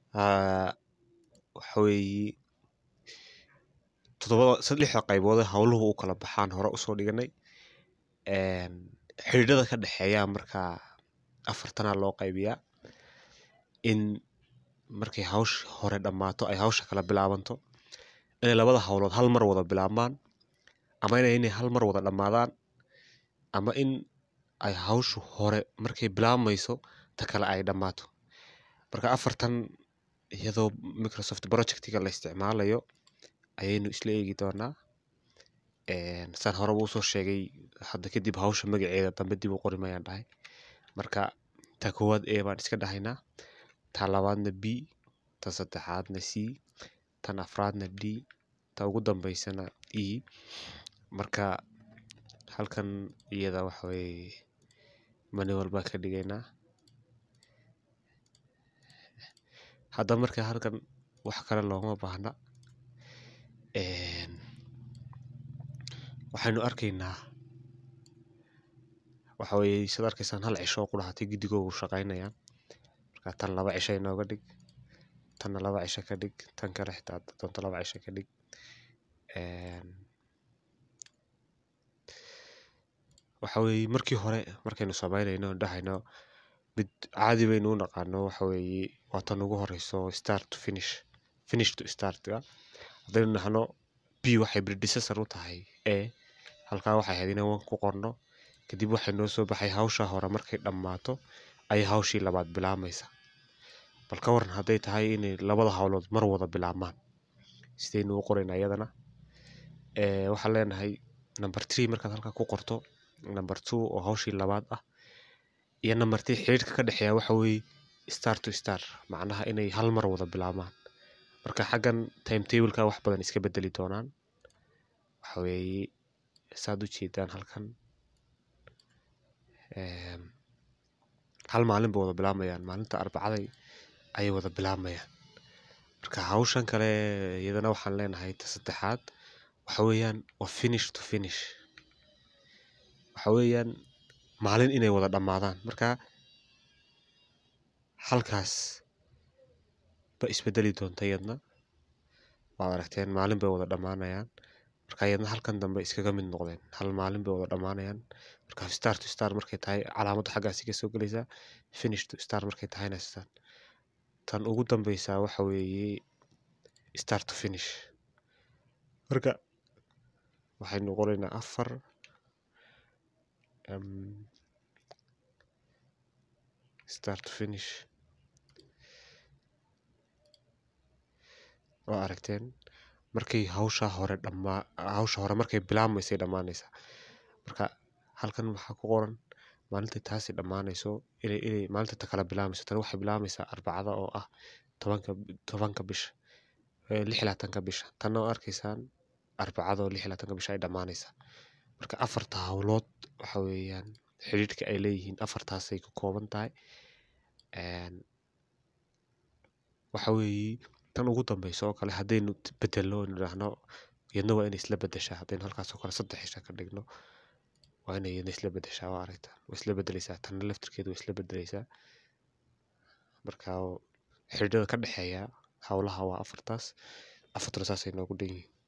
waxa weeye saddexda qaybood ee hawluhu u kala baxaan hore usoo dhiganay. Xidhiidhada ka dhexeeya markaa afartana loo qaybiyaa. In markay hawsh hore dhammaato ay hawsha kala bilaabanto, inay labada hawlood hal mar wada bilaabmaan, ama inay hal mar wada dhammaadaan, ama in ay hawshu hore markay bilaabmayso ta kale ay dhammaato. Marka afartan iyadoo Microsoft projectiga la isticmaalayo ayaynu isla eegi doonaa. Saan horeba usoo sheegay, hadda kadib hawsha magaceeda dambe dib u qori mayaan dhahay. Marka ta koowaad A baan iska dhahaynaa, ta labaadna B, ta saddexaadna C, tan afraadna D, ta ugu dambeysana E. Marka halkan iyada waxa weeye manual baan ka dhigaynaa. Hadda marka halkan wax kale looma baahna. Waxaynu arkaynaa waxa weeye sida arkaysaan hal cisho ku dhahatay guddigoodu shaqaynayaan. Marka tan 2 cisho inooga dhig, tan 2 cisho ka dhig, tan kale xitaa doonto 2 cisho ka dhig. Waxa weeye markii hore markaynu samaynayno dhahayno mid caadi baynu u naqaano, waxa weeye waa tan ugu horeyso start to finish, finish to start ga. Haddaynu nahno B waxay predecessor u tahay A, halkaa waxay ahayd inaan 1 ku qorno. Kadib waxay noo soo baxay hawsha hore markay dhammaato ay hawshii labaad bilaabmaysa. Bal ka waran hadday tahay inay labada hawlood mar wada bilaabmaan, sidaynu u qoraynaa iyadana. Waxaan leenahay number 3 markaad halkaa ku qorto, number 2 oo hawshii labaad ah, iyo number 3 xiriirka ka dhexeeya waxa weeye start to start, macnaha inay hal mar wada bilaabmaan. Marka xaggan timetable-ka wax badan iska bedeli doonaan. Waxa weeye saad u jeedaan halkan hal maalin bay wada bilaabayaan, maalinta Arbacada ayay wada bilaabayaan. Marka hawshan kale iyadana waxaan leenahay ta saddexaad waxa weeyaan waa finish to finish. Waxa weeyaan maalin inay wada dhammaadaan. Marka halkaas ba isbedeli doonta iyadna. Waad aragteen maalin bay wada dhammaanayaan. Marka iyadna halkan dambe iskaga mid noqdeen, hal maalin bay wada dhammaanayaan. Marka start to start markay tahay calaamadda xaggaas ka soo galaysa, finish to start markay tahayna sidaan. Tan ugu dambeysa waxa weeye start to finish. Marka waxaynu qoraynaa 4 start to finish. Waa aragteen markay hawsha hore markay bilaabmaysay dhammaanaysa. Marka halkan waxaa ku qoran maalinta taasi dhammaanayso inay maalinta ta kala bilaabayso. Tan waxay bilaabaysaa Arbacada oo ah 10ka bisha, 26ka bisha. Tan oo arkaysaan Arbacada oo 26ka bisha ay dhammaanaysa. Marka afarta hawlood waxa weeyaan xiriirka ay leeyihiin afartaasay ka kooban tahay. Waxa weeye tan ugu dambeyso oo kale haddaynu bedelno nidhaahno iyadna waa inay isla bedeshaa. Haddaynu halkaas oo kale 3 cisho ka dhigno, waa inay iyadna isla bedeshaa. Waa aragtaan way isla bedelaysaa, tan laftirkeedu way isla bedelaysaa. Marka xiriirada ka dhexeeya hawlaha waa afartaas, afartuna saasay noogu dhan yihiin.